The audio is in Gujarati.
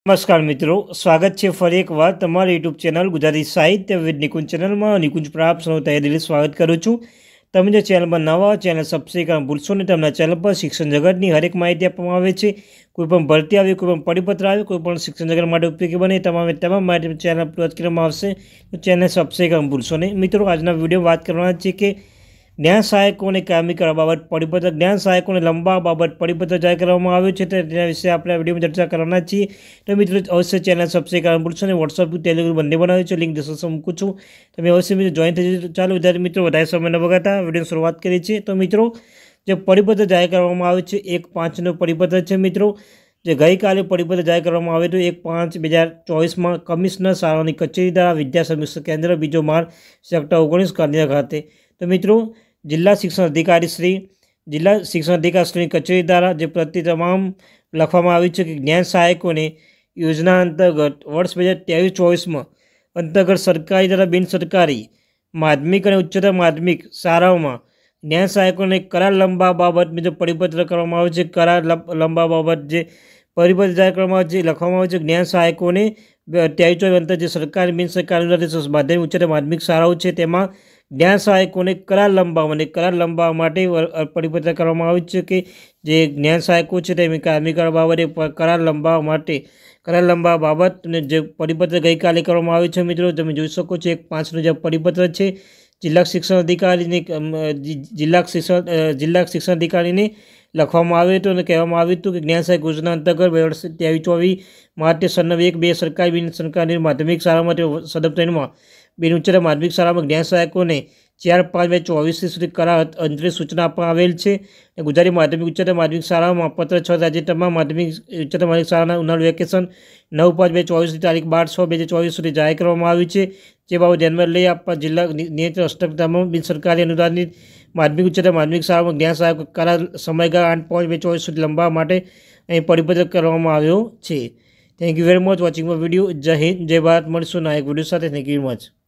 નમસ્કાર મિત્રો, સ્વાગત છે ફરી એકવાર તમારી યુટ્યુબ ચેનલ ગુજરાતી સાહિત્ય વિદ નિકુંજ ચેનલમાં. નિકુંજ પર આપ સૌનું તહે દિલથી સ્વાગત કરું છું. તમે જો ચેનલમાં નવા ચેનલ સબસ્ક્રાઈબ કરવાનું ભૂલશો નહીં. તમને ચેનલ પર શિક્ષણ જગતની હરેક માહિતી આપવામાં આવે છે. કોઈપણ ભરતી આવે, કોઈપણ પરિપત્ર આવે, કોઈપણ શિક્ષણ જગત માટે ઉપયોગી બને તમામ માહિતી ચેનલ અપલોડ કરવામાં આવશે. તો ચેનલ સબસ્ક્રાઈબ કરવાનું ભૂલશો નહીં. મિત્રો, આજના વિડીયો વાત કરવાના છે કે જ્ઞાન સહાયકોને કાયમી કરવા બાબત પરિપત્ર, જ્ઞાન સહાયકોને લંબાવવા બાબત પરિપત્ર જાહેર કરવામાં આવ્યો છે. તેના વિશે આપણે આ વિડીયોમાં ચર્ચા કરવાના છીએ. તો મિત્રો, અવશ્ય ચેનલ સબસ્ક્રાઈબ કરવાનું ભૂલશો નહીં. વોટ્સઅપ ટેલિગ્રામ બંને બનાવ્યું છે, લિંક ડિસ્ક્રિપ્શનમાં મૂકું છું. તમે અવશ્ય મિત્રો જોઈન થઈ જજો. ચાલો વિદ્યાર્થી મિત્રો, વધારે સમય ન બગાડતા વિડીયોની શરૂઆત કરીએ છીએ. તો મિત્રો, જે પરિપત્ર જાહેર કરવામાં આવ્યો છે 1/5નો પરિપત્ર છે. મિત્રો, જે ગઈકાલે પરિપત્ર જાહેર કરવામાં આવ્યો હતો 1/5/2024 કમિશનર શાળાની કચેરી દ્વારા વિદ્યા સમીક્ષા કેન્દ્ર, બીજો માળ, સેક્ટર 19 ગાંધીનગર ખાતે. તો મિત્રો, જિલ્લા શિક્ષણ અધિકારીશ્રીની કચેરી દ્વારા જે પ્રતિ તમામ લખવામાં આવ્યું છે કે જ્ઞાન સહાયકોને યોજના અંતર્ગત વર્ષ 2023-24 અંતર્ગત સરકારી તથા બિનસરકારી માધ્યમિક અને ઉચ્ચતર માધ્યમિક શાળાઓમાં જ્ઞાન સહાયકોને કરાર લંબાવવા બાબત જે પરિપત્ર કરવામાં આવે છે, કરાર લંબાવવા બાબત જે પરિપત્ર જાહેર કરવામાં આવે છે, લખવામાં આવે છે જ્ઞાન સહાયકોને 23-24 અંતર્ગત જે સરકારી બિનસરકારી માધ્યમિક ઉચ્ચતર માધ્યમિક શાળાઓ છે તેમાં જ્ઞાન સહાયકોને કરાર લંબાવવા માટે પરિપત્ર કરવામાં આવ્યું છે કે જે જ્ઞાન સહાયકો છે તે કાયમી કરવા બાબતે કરાર લંબાવવા બાબત જે પરિપત્ર ગઈકાલે કરવામાં આવ્યું છે. મિત્રો, તમે જોઈ શકો છો 1/5નો જે પરિપત્ર છે જિલ્લા શિક્ષણ અધિકારીને લખવામાં આવ્યું હતું અને કહેવામાં આવ્યું હતું કે જ્ઞાન સહાયક યોજના અંતર્ગત વર્ષ 23-24 માટે સન્નવ 1-2 સરકારી બિનસરકારી માધ્યમિક શાળામાં સદબ 3માં બિન ઉચ્ચતર માધ્યમિક શાળામાં જ્ઞાન સહાયકોને 4/5/24 સુધી કરાર અંતરે સૂચના આપવામાં આવેલ છે. ગુજરાતી માધ્યમિક ઉચ્ચતર માધ્યમિક શાળામાં પત્ર 6 તાજેતરમાં માધ્યમિક ઉચ્ચતર માધ્યમિક શાળાના ઉનાળુ વેકેશન 9/5/24 તારીખ 12/6/2024 સુધી જાહેર કરવામાં આવ્યું છે. જે બાબત ધ્યાનમાં લઈ આપવા જિલ્લા નિયંત્રણ અષ્ટક તમામ બિનસરકારી અનુદાનિત માધ્યમિક ઉચ્ચતર માધ્યમિક શાળામાં જ્ઞાન સહાયક કરાર સમયગાળા 8/5/24 સુધી લંબાવવા માટે અહીં પરિપત્ર કરવામાં આવ્યો છે. Thank you very much watching my video. જય હિન્દ, જય ભારત. મળીશું નવા એક વિડીયો સાથે. Thank you very much.